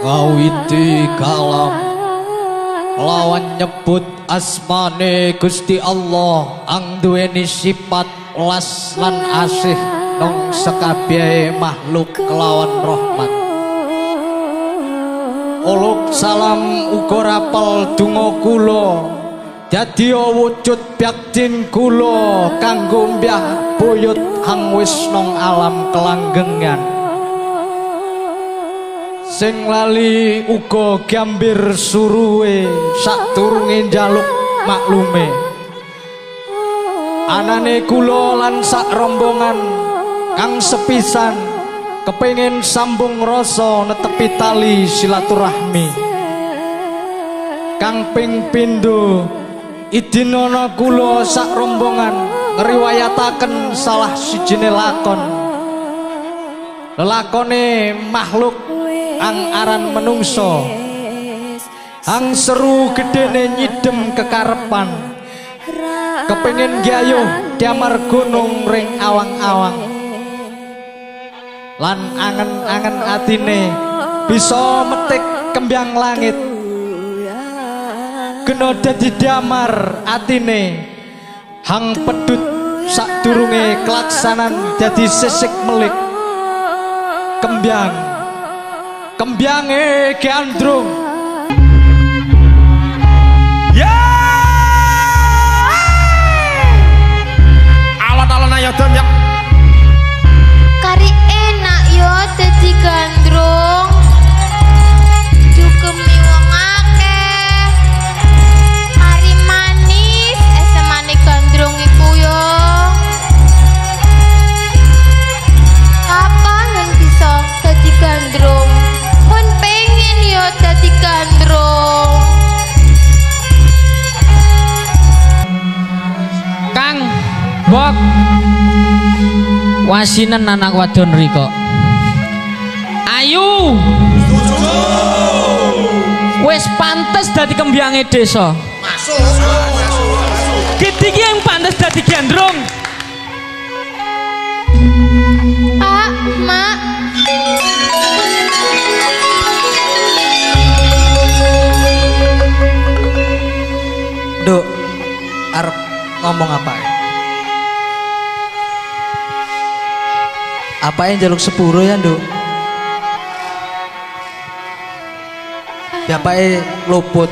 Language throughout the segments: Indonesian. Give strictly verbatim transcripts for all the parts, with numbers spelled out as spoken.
ngawiti kalam lawan nyebut asmane Gusti Allah ang duweni sifat las lan asih nong sekabiyahe makhluk kelawan rahmat. Uluk salam uga rapel donga kula dadi wujud byaktin kula kanggo mbah buyut hang wis nong alam kelanggengan. Sing lali uga gambir suruwe sadurunge njaluk maklume. Anane kula lan sak rombongan kang sepisan kepengin sambung rasa netepi tali silaturahmi. Kang ping pindho idinana kula sak rombongan ngriwayataken salah sijine lakon. Lelakone makhluk ang aran menungso ang seru gedene nyidem kekarepan kepengin gayuh diamar gunung ring awang-awang lan angen-angen atine bisa metik kembyang langit kena dadi damar atine hang pedut sadurunge kelaksanan dadi sisik melik kembyang kembyange Gandrung. Ya alon-alon ayo dom ya kari enak yo dadi gandrung dukemi wong akeh kari manis esemane gandrung iku yo kapan yang bisa dadi gandrung pun pengen yo dadi gandrung. Kang Bok wasinan anak wadon riko ayu wis pantes dadi kembyange desa masuk masuk gedhi yang pantes dadi gandrung. Pak, Mak. Duk, arep ngomong apa? Apa yang jaluk sepuro ya, Duk? Bapak luput.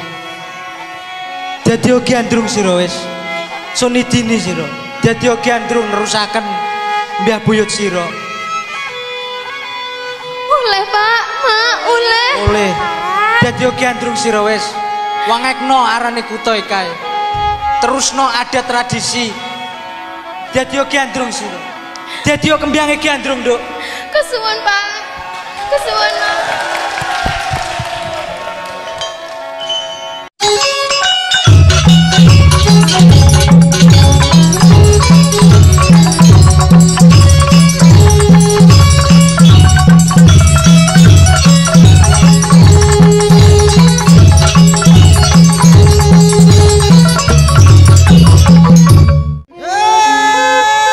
Dadi gandrung sira wis. Sunidini sira. Dadi gandrung nerusaken mbah buyut sira. Oleh, Pak, Mak, oleh. Oleh. Dadi gandrung sira wis. Wangekno arane kutha kae. Terusno adat tradisi. Dadi gandrung sira. Dadi kembyange gandrung, Nduk. Kesuwun, Pak. Kesuwun, Mak.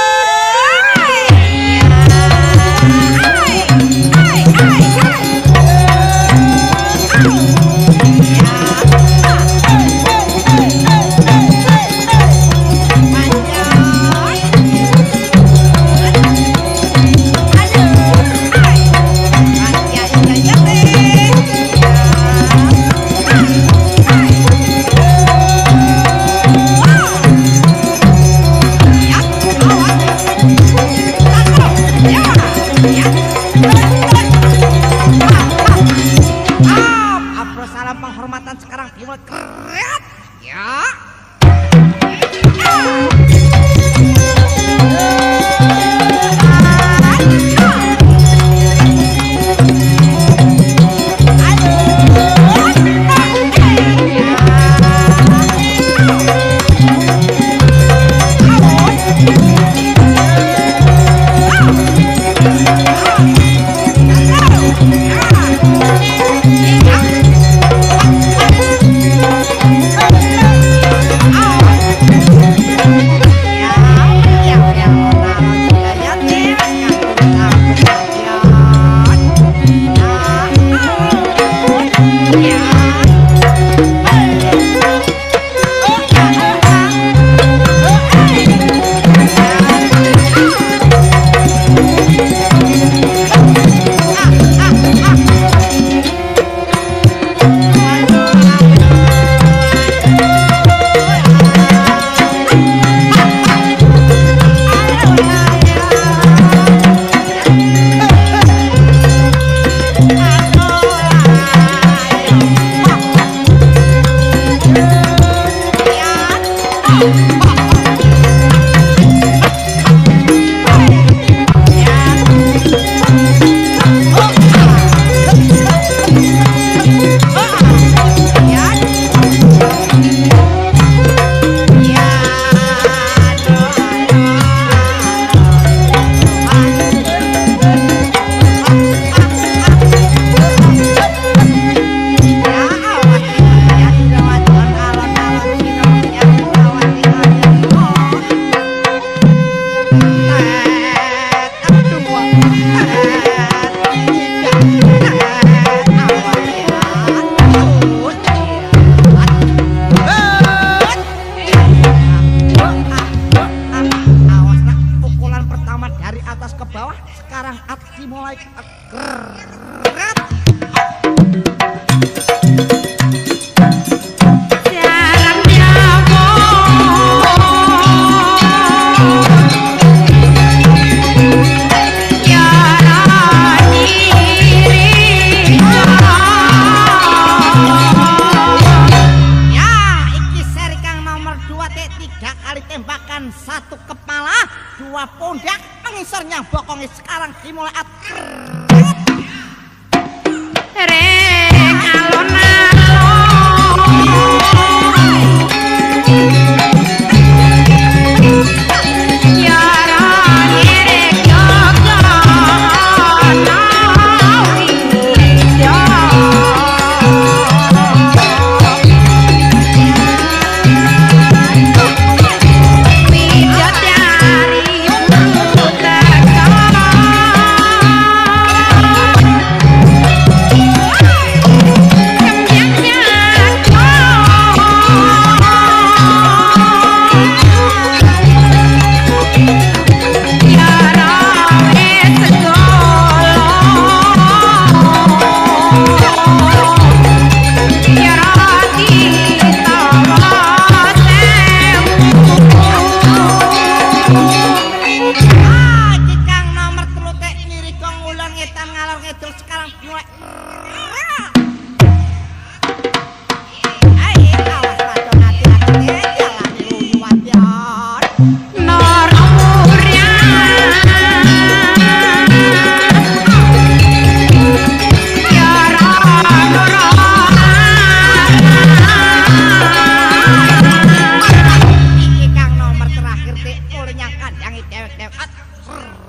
Hey! mulai satu kepala, dua pundak, mengisar nyang bokongnya sekarang dimulai at. Reng alon-alon yaran irek yoga nawi ya dewek-dewek.